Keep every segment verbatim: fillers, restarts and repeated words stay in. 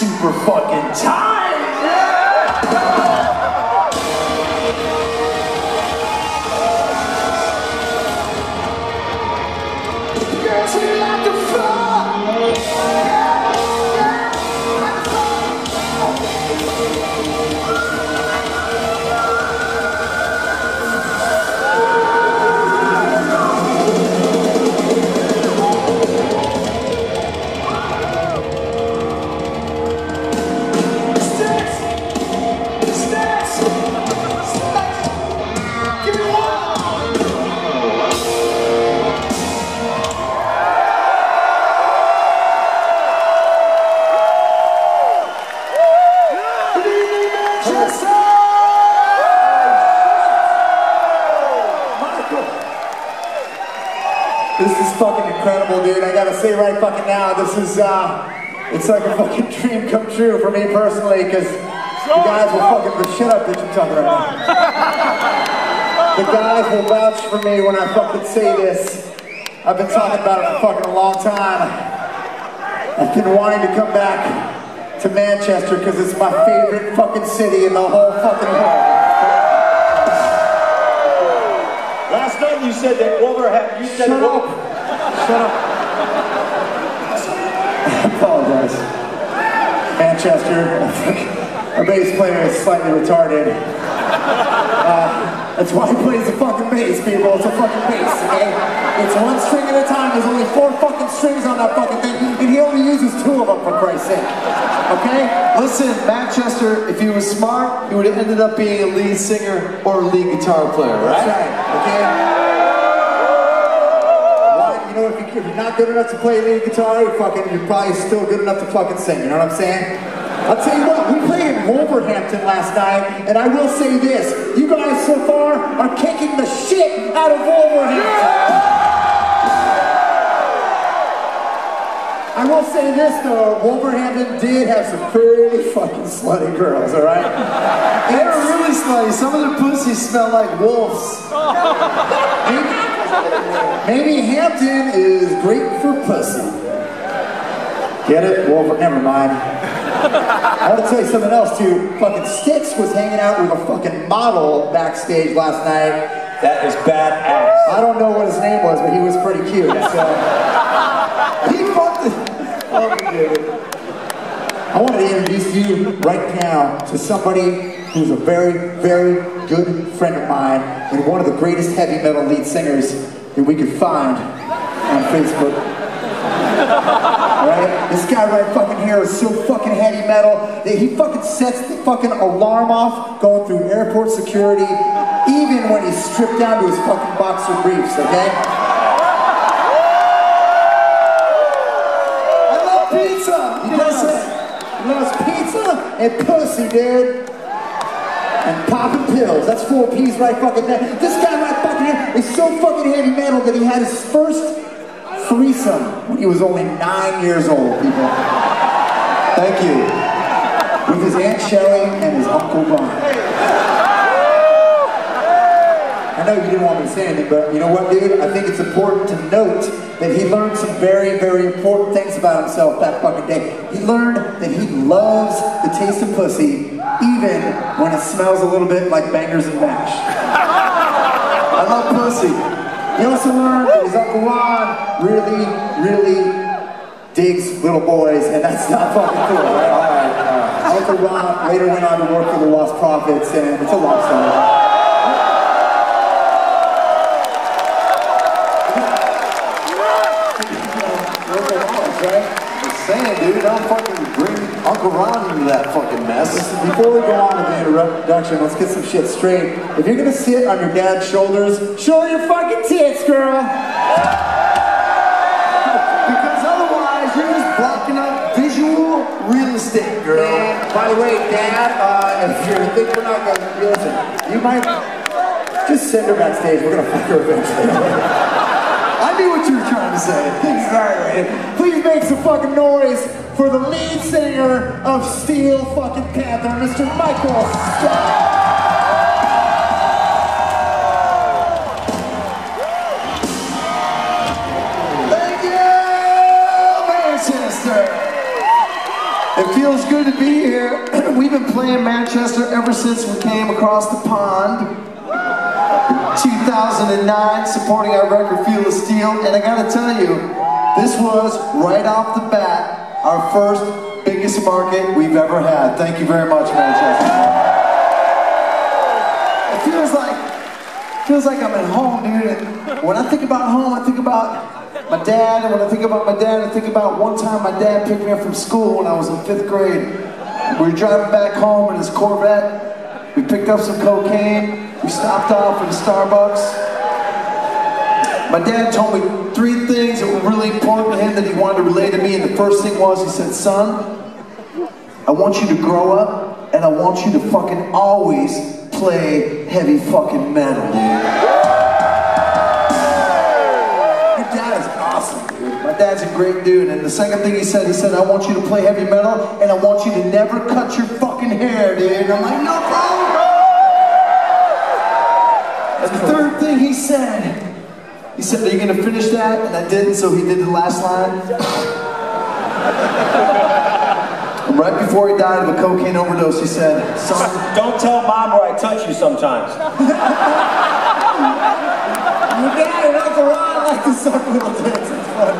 super fucking tight. Yeah! Girls, we like to fuck. Yeah, yeah, like to This is fucking incredible, dude. I gotta say right fucking now, this is, uh, it's like a fucking dream come true for me personally, because you guys will fucking, but shut up, bitch, I'm talking about me. The guys will vouch for me when I fucking say this. I've been talking about it for fucking a long time. I've been wanting to come back to Manchester because it's my favorite fucking city in the whole fucking world. Last night you said that Wolverhampton, you said... Shut up! Shut up! I apologize. Manchester, our bass player is slightly retarded. Uh, that's why he plays the fucking bass, people. It's a fucking bass, okay? It's one string at a time. There's only four fucking strings on that fucking thing, and he only uses two of them, for Christ's sake. Okay? Listen, Manchester, if he was smart, he would have ended up being a lead singer or a lead guitar player, right? That's right, okay? Well, you know, if, you, if you're not good enough to play lead guitar, you're fucking, you're probably still good enough to fucking sing, you know what I'm saying? I'll tell you what, we played in Wolverhampton last night, and I will say this, you guys so far are kicking the shit out of Wolverhampton. Yeah! I will say this though, Wolverhampton did have some pretty fucking slutty girls, alright? They were really slutty. Some of their pussies smell like wolves. Maybe, maybe Hampton is great for pussy. Get it? Wolver, never mind. I want to tell you something else too. Fucking Styx was hanging out with a fucking model backstage last night. That is badass. I don't know what his name was, but he was pretty cute, so... He fucking... Oh, dude. I wanted to introduce you right now to somebody who's a very, very good friend of mine and one of the greatest heavy metal lead singers that we could find on Facebook. Right? This guy right fucking here is so fucking heavy metal that he fucking sets the fucking alarm off going through airport security even when he's stripped down to his fucking boxer briefs, okay? Pizza! He does it! He loves pizza and pussy, dude! And popping pills. That's four P's right fucking there. This guy right fucking here is so fucking heavy metal that he had his first threesome when he was only nine years old, people. Thank you. With his Aunt Shelley and his Uncle Ron. I know you didn't want me to say anything, but you know what, dude? I think it's important to note that he learned some very, very important things about himself that fucking day. He learned that he loves the taste of pussy, even when it smells a little bit like bangers and mash. I love pussy. He also learned that his Uncle Ron really, really digs little boys, and that's not fucking cool, right? All right, all right. Uncle Ron later went on to work for the Lost Prophets, and it's a long story. Saying, dude, don't fucking bring Uncle Ron into that fucking mess. Listen, before we go on with the introduction, let's get some shit straight. If you're gonna sit on your dad's shoulders, show your fucking tits, girl! Because otherwise, you're just blocking up visual real estate, girl. And, by the way, Dad, uh, if you think we're not gonna, listen, you might just send her backstage. We're gonna fuck her eventually. I knew what you were trying to say. Exactly. Please make some fucking noise for the lead singer of Steel fucking Panther, Mister Michael Scott. Thank you, Manchester. It feels feels good to be here. We've been playing Manchester ever since we came across the pond. two thousand nine, supporting our record Feel the Steel, and I gotta tell you, this was, right off the bat, our first biggest market we've ever had. Thank you very much, Manchester. It feels like, feels like I'm at home, dude, and when I think about home, I think about my dad, and when I think about my dad, I think about one time my dad picked me up from school when I was in fifth grade. We were driving back home in his Corvette. We picked up some cocaine. We stopped off at a Starbucks. My dad told me three things that were really important to him that he wanted to relay to me, and the first thing was, he said, son, I want you to grow up, and I want you to fucking always play heavy fucking metal, dude. Your dad is awesome, dude. My dad's a great dude, and the second thing he said, he said, I want you to play heavy metal, and I want you to never cut your fucking hair, dude. And I'm like, no problem, bro. And the third thing he said, he said, are you gonna finish that? And I didn't, so he did the last line. And right before he died of a cocaine overdose, he said, son, don't tell mom where I touch you sometimes. Your dad and Uncle Ron like to suck little dicks. It's funny.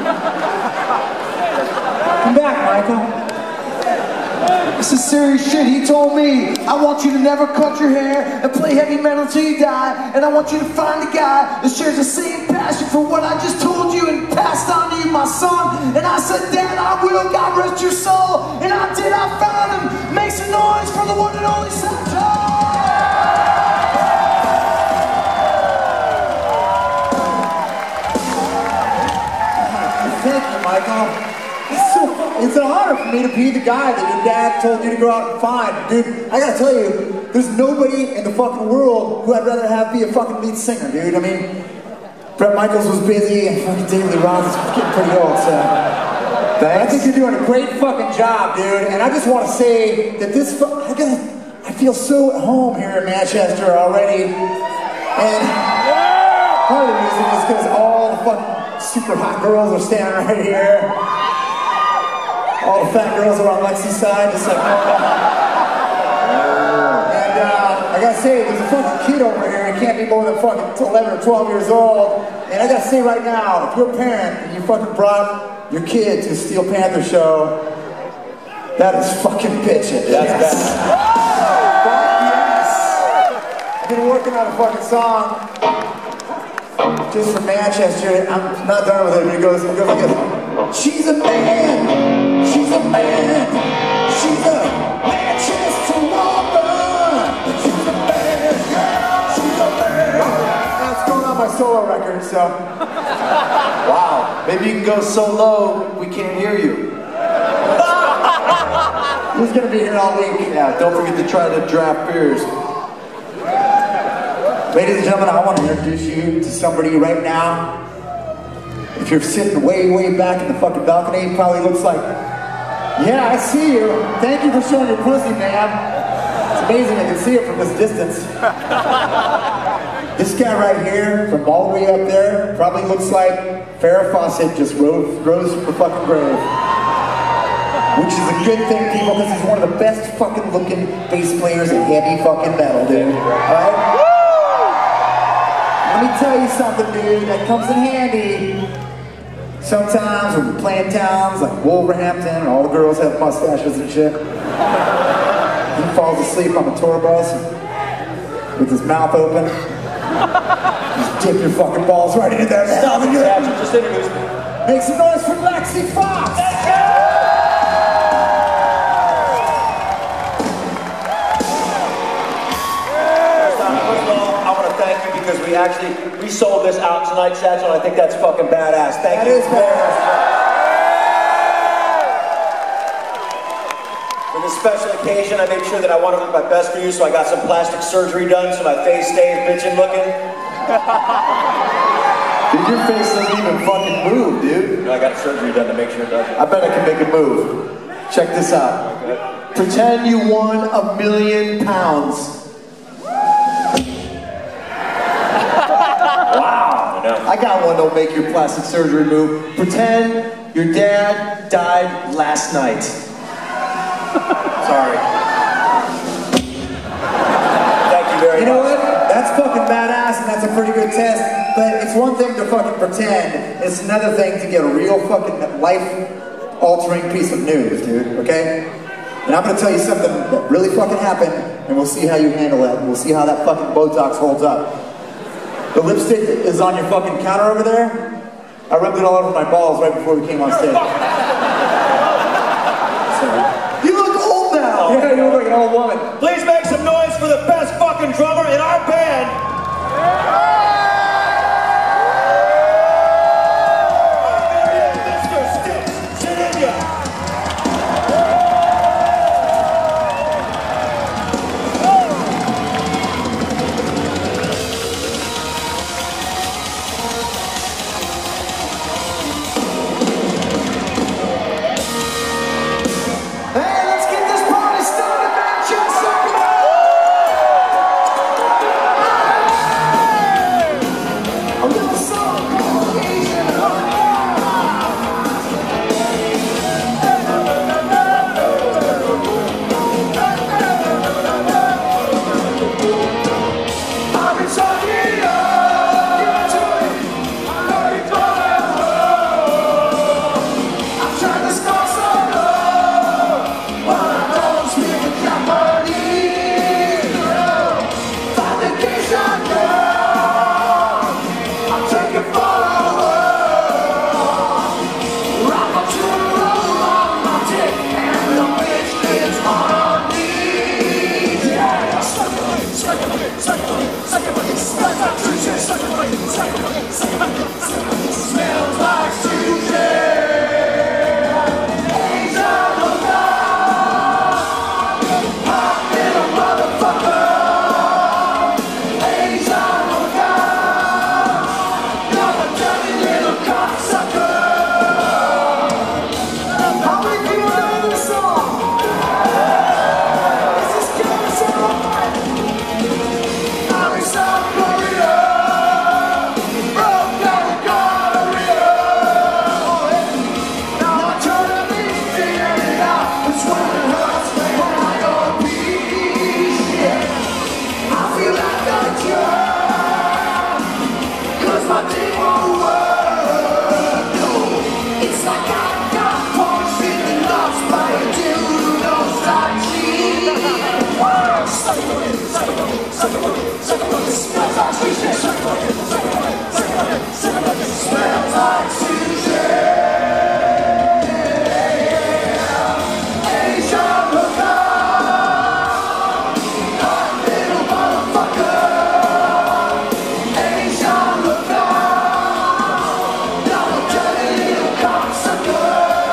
Come back, Michael. This is serious shit. He told me, I want you to never cut your hair and play heavy metal till you die, and I want you to find a guy that shares the same passion for what I just told you and passed on to you, my son. And I said, Dad, I will, God rest your soul. And I did, I found him. Make some noise for the one and only Sancho. Thank you, Michael. It's, so, it's an honor for me to be the guy that your dad told you to go out and find. Dude, I gotta tell you, there's nobody in the fucking world who I'd rather have be a fucking lead singer, dude. I mean, Bret Michaels was busy and fucking David Lee Roth is getting pretty old, so. I think you're doing a great fucking job, dude. And I just want to say that this, fu I, gotta, I feel so at home here in Manchester already. And part of the reason is because all the fucking super hot girls are standing right here. All the fat girls are on Lexi's side, just like, oh. And uh, I gotta say, there's a fucking kid over here, he can't be more than fucking eleven or twelve years old. And I gotta say right now, if you're a parent and you fucking brought your kid to the Steel Panther show, that is fucking bitchin'. That's yes. Fuck yes. I've been working on a fucking song just for Manchester. I'm not done with it, but it goes, it goes like this. She's a man, she's a man, she's a Manchester woman. She's a man, she's a man. That's going on my solo record, so. Wow, maybe you can go so low, we can't hear you. Who's gonna be here all week? Yeah, don't forget to try to draft beers. Ladies and gentlemen, I want to introduce you to somebody right now. If you're sitting way, way back in the fucking balcony, it probably looks like, yeah, I see you. Thank you for showing your pussy, ma'am. It's amazing I can see it from this distance. This guy right here, from all the way up there, probably looks like Farrah Fawcett just rose, rose from the fucking grave. Which is a good thing, people, because he's one of the best fucking looking bass players in heavy fucking metal, dude. Alright? Let me tell you something, dude, that comes in handy. Sometimes when we're playing towns like Wolverhampton, and all the girls have mustaches and shit. He falls asleep on the tour bus with his mouth open. Just dip your fucking balls right into there. Stop it, Thatcher. Just introduce me. Make some noise for Lexi Fox! Because we actually, we sold this out tonight, Satchel, and I think that's fucking badass. Thank that you. That is badass. For this special occasion, I made sure that I wanted to look my best for you, so I got some plastic surgery done so my face stays bitchin' looking. Dude, your face doesn't even fucking move, dude. No, I got surgery done to make sure it does. I bet I can make it move. Check this out. Okay. Pretend you won a million pounds. I got one that'll make your plastic surgery move. Pretend your dad died last night. Sorry. Thank you very You know much. what? That's fucking badass and that's a pretty good test, but it's one thing to fucking pretend, it's another thing to get a real fucking life-altering piece of news, dude, okay? And I'm gonna tell you something that really fucking happened, and we'll see how you handle it, and we'll see how that fucking Botox holds up. The lipstick is on your fucking counter over there. I rubbed it all over my balls right before we came on stage. You look old now! Yeah, you look like an old woman. Please make some noise for the best fucking drummer in our band. Mister Sticks Sidinia. Hey, let's get this party started, man! Just suck it up! A little song called Asian I've been talking up to it. I'm trying to score some love, but I don't speak a Japanese. Find the Asian girl, I'm taking for a whirl. Rock a roll on my dick, and the bitch is on her knees. Yeah, suck it, suck it, suck it, suck it, suck it, suck it, suck it, suck it, suck it, suck it, smells like sushi. Asian hooker, hot little motherfucker. Asian hooker, you're a dirty little cocksucker. How many people know this song? Is this gonna sound right? I'm in South Korea, broke down gonorrhea. Now I'm trying to be figuring it out. It's when it hurts when I go pee. I feel like a jerk, 'cause my dick won't work. No, it's like I got punched in the nuts by a dude who knows Tai Chi. Suck it, suck it, suck it, suck it, smells like sushi. Suck it, suck it, suck it, suck it, smells like sushi. Asian hooker, hot little motherfucker. Asian hooker, you're a dirty little cocksucker.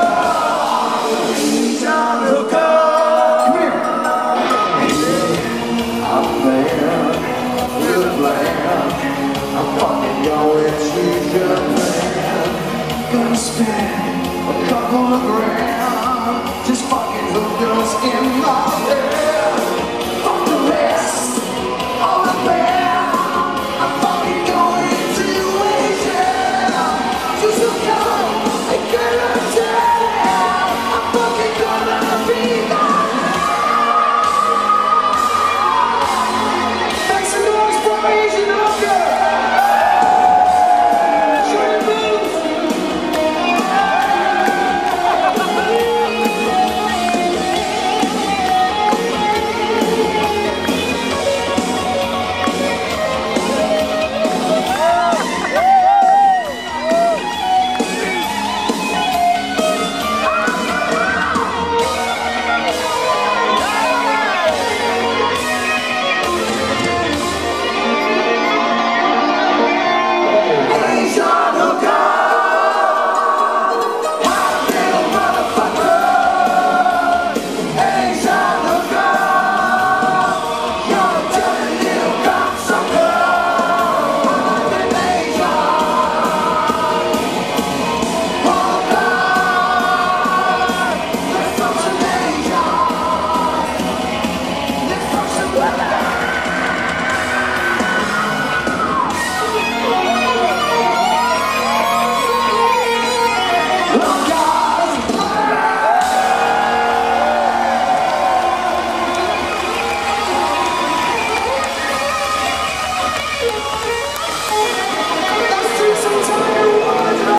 Asian hooker, come here. I'm playing with a plan. I'm fucking your Asian plan. Gonna spend a couple of grand just